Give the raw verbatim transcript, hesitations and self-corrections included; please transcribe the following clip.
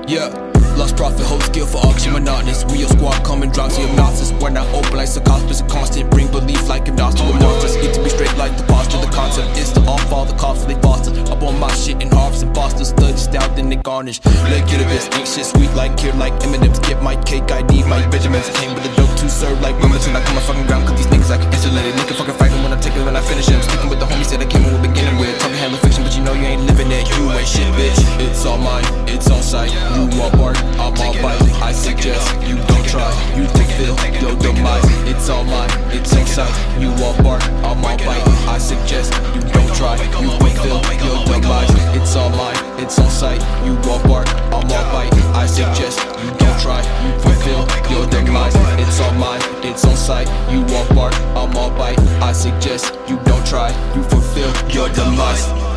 Yeah, lost profit, hold skill for auction, monotonous. We your squad coming, drops you obnoxious. We're not open like sarcophagus, a constant. Bring belief like hypnosis to a monster. Need to be straight like the posture. The concept is to off all the cops they foster. Up on my shit in harvest and foster. Study stout, then they garnish. Leg get a bit, ain't shit sweet like here, like Eminem's. Get my cake, I need my Benjamins. Came with the dope to serve like Wimbledon. I come my fucking ground, cause these niggas I can insulate it. Nigga fucking fight them when I take it, when I finish it. I'm sticking with the homies that I came in with beginning with. Talking hella fiction, but you know you ain't living it. You ain't shit, bitch. It's all mine, it's on sight. You want bark, I'm all bite. I suggest you don't try, you fulfill your demise. It's all mine, it's on sight. You want bark, I'm all bite. I suggest you don't try, you fulfill your demise. It's all mine, it's on sight. You want bark, I'm all bite. I suggest you don't try, you fulfill your demise. It's all mine, it's on sight. You want bark, I'm all bite. I suggest you don't try, you fulfill your demise.